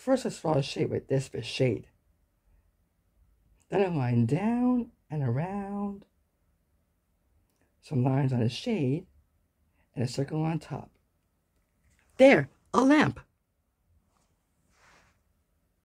first I saw a shape with this for shade. Then I line down and around, some lines on the shade, and a circle on top. There, a lamp.